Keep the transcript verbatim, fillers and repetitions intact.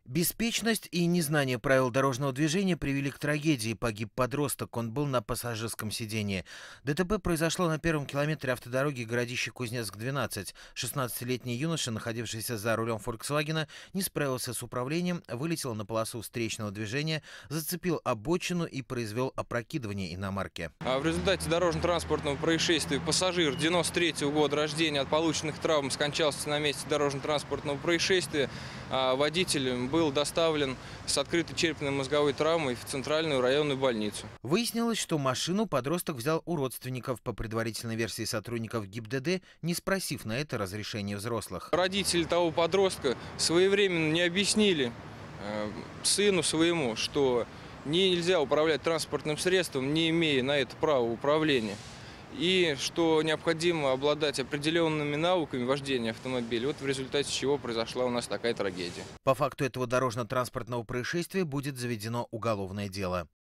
Беспечность и незнание правил дорожного движения привели к трагедии. Погиб подросток, он был на пассажирском сидении. ДТП произошло на первом километре автодороги городище Кузнецк двенадцать. шестнадцатилетний юноша, находившийся за рулем «Фольксвагена», не справился с управлением, вылетел на полосу встречного движения, зацепил обочину и произвел опрокидывание иномарки. А в результате дорожно-транспортного происшествия пассажир девяносто третьего года рождения от полученных травм скончался на месте дорожно-транспортного происшествия. А водитель был доставлен с открытой черепно-мозговой травмой в Центральную районную больницу. Выяснилось, что машину подросток взял у родственников, по предварительной версии сотрудников ГИБДД, не спросив на это разрешения взрослых. Родители того подростка своевременно не объяснили э, сыну своему, что нельзя управлять транспортным средством, не имея на это права управления. И что необходимо обладать определенными навыками вождения автомобиля. Вот в результате чего произошла у нас такая трагедия. По факту этого дорожно-транспортного происшествия будет заведено уголовное дело.